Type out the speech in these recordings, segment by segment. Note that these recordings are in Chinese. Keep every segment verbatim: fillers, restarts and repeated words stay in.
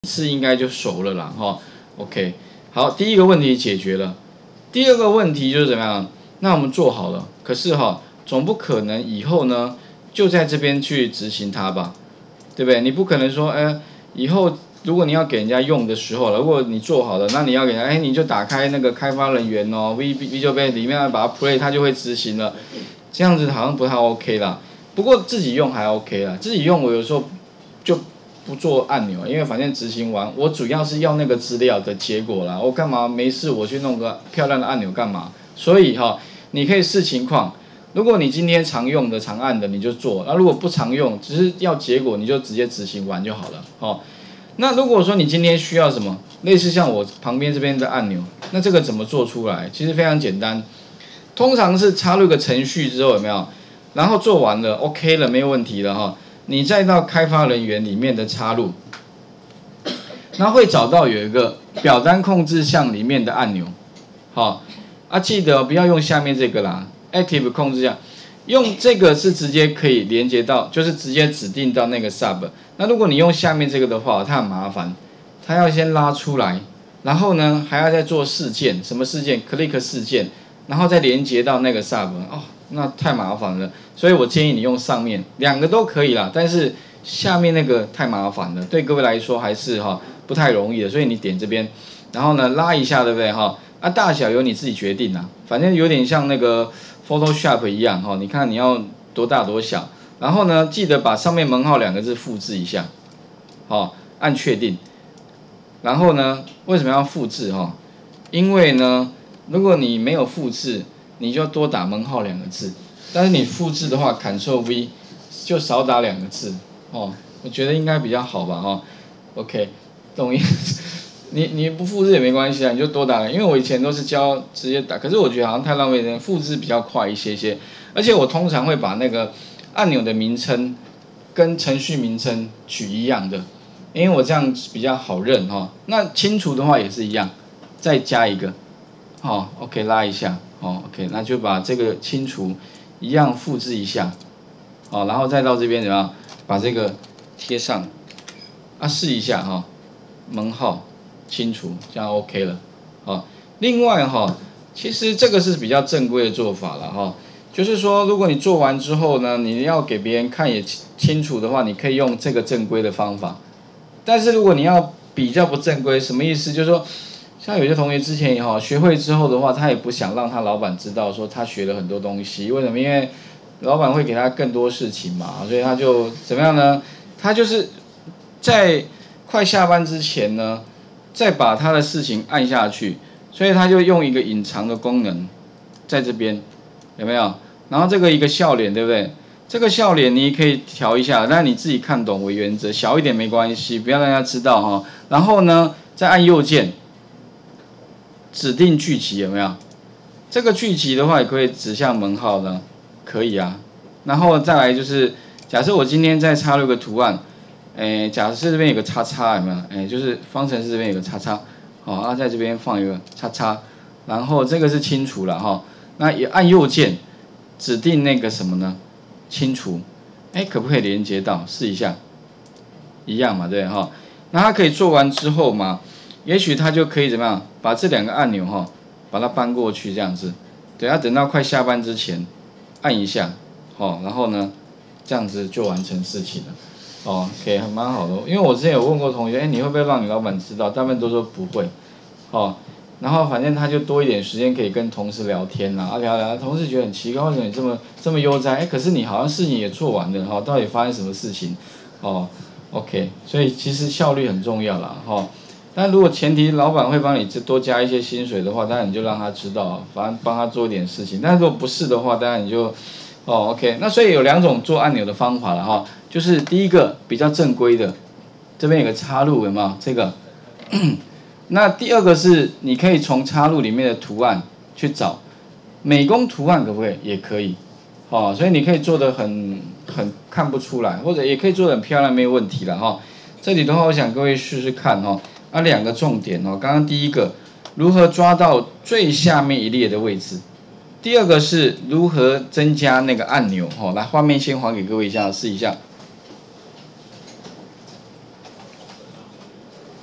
次应该就熟了啦，哈 ，OK， 好，第一个问题解决了，第二个问题就是怎么样？那我们做好了，可是哈，总不可能以后呢就在这边去执行它吧，对不对？你不可能说，哎，以后如果你要给人家用的时候了，如果你做好了，那你要给人家，哎，你就打开那个开发人员哦 ，V Visual Basic 里面把它 play， 它就会执行了，这样子好像不太 OK 啦。不过自己用还 OK 啦，自己用我有时候就不做按钮，因为反正执行完，我主要是要那个资料的结果啦。我干嘛没事我去弄个漂亮的按钮干嘛？所以哈，你可以视情况。如果你今天常用的、常按的，你就做；那如果不常用，只是要结果，你就直接执行完就好了。哦，那如果说你今天需要什么，类似像我旁边这边的按钮，那这个怎么做出来？其实非常简单，通常是插入一个程序之后有没有？然后做完了 ，OK 了，没有问题了哈。你再到开发人员里面的插入，那会找到有一个表单控制项里面的按钮，好，啊记得不要用下面这个啦 ，Active 控制项，用这个是直接可以连接到，就是直接指定到那个 Sub。那如果你用下面这个的话，它很麻烦，它要先拉出来，然后呢还要再做事件，什么事件 ？Click 事件，然后再连接到那个 Sub， 哦。那太麻烦了，所以我建议你用上面两个都可以啦，但是下面那个太麻烦了，对各位来说还是哈不太容易的，所以你点这边，然后呢拉一下，对不对哈？啊大小由你自己决定啦，反正有点像那个 Photoshop 一样哈，你看你要多大多小，然后呢记得把上面门号两个字复制一下，好按确定，然后呢为什么要复制哈？因为呢如果你没有复制。你就多打门号两个字，但是你复制的话 ，Ctrl V 就少打两个字，哦，我觉得应该比较好吧，哦 ，OK， 懂意思？你你不复制也没关系啊，你就多打，因为我以前都是教直接打，可是我觉得好像太浪费时间，复制比较快一些些，而且我通常会把那个按钮的名称跟程序名称取一样的，因为我这样比较好认哈、哦。那清除的话也是一样，再加一个，哦 ，OK， 拉一下。哦 ，OK， 那就把这个清除一样复制一下，哦，然后再到这边怎么样？把这个贴上，啊，试一下哈、哦，门号清除，这样 OK 了，哦。另外哈、哦，其实这个是比较正规的做法了哈、哦，就是说如果你做完之后呢，你要给别人看也清楚的话，你可以用这个正规的方法。但是如果你要比较不正规，什么意思？就是说。像有些同学之前也好，学会之后的话，他也不想让他老板知道说他学了很多东西，为什么？因为老板会给他更多事情嘛，所以他就怎么样呢？他就是在快下班之前呢，再把他的事情按下去，所以他就用一个隐藏的功能，在这边有没有？然后这个一个笑脸，对不对？这个笑脸你可以调一下，但你自己看懂为原则，小一点没关系，不要让大家知道哈。然后呢，再按右键。指定聚集有没有？这个聚集的话，也可以指向门号呢，可以啊。然后再来就是，假设我今天再插入个图案，诶，假设这边有个叉叉有没有？诶，就是方程式这边有个叉叉，好，啊，在这边放一个叉叉，然后这个是清除了哈。那也按右键指定那个什么呢？清除，诶，可不可以连接到？试一下，一样嘛，对哈。那它可以做完之后嘛？也许他就可以怎么样，把这两个按钮哈，把它搬过去这样子，等下等到快下班之前，按一下，哦，然后呢，这样子就完成事情了，哦 ，OK， 还蛮好的。因为我之前有问过同学，哎，你会不会让你老板知道？大部分都说不会，哦，然后反正他就多一点时间可以跟同事聊天啦，啊聊聊，同事觉得很奇怪，为什么你这么这么悠哉？哎，可是你好像事情也做完了哈，到底发生什么事情？哦 ，OK， 所以其实效率很重要啦，哈。但如果前提老板会帮你多加一些薪水的话，当然你就让他知道，反正帮他做一点事情。但如果不是的话，当然你就，哦 ，OK。那所以有两种做按钮的方法了哈，就是第一个比较正规的，这边有个插入有没有？这个，那第二个是你可以从插入里面的图案去找，美工图案可不可以？也可以，哦，所以你可以做的很很看不出来，或者也可以做的很漂亮，没有问题了哈。这里的话，我想各位试试看哈。啊，两个重点哦。刚刚第一个，如何抓到最下面一列的位置；第二个是如何增加那个按钮。哦，来，画面先还给各位一下，试一下。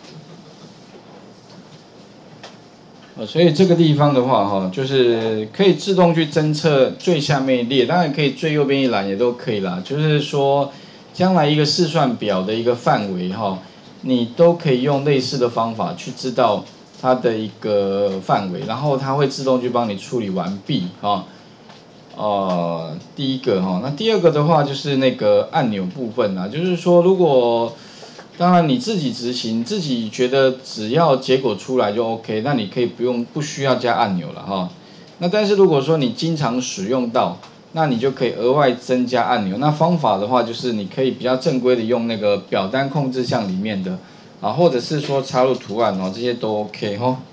呃，所以这个地方的话，哈，就是可以自动去侦测最下面一列，当然可以最右边一栏也都可以啦。就是说，将来一个试算表的一个范围，哈，你都可以用类似的方法去知道它的一个范围，然后它会自动去帮你处理完毕，哈。呃，第一个哈，那第二个的话就是那个按钮部分啦，就是说如果当然你自己执行，自己觉得只要结果出来就 OK， 那你可以不用不需要加按钮了哈。那但是如果说你经常使用到，那你就可以额外增加按钮。那方法的话就是你可以比较正规的用那个表单控制项里面的啊，或者是说插入图案哦，这些都 OK 哈。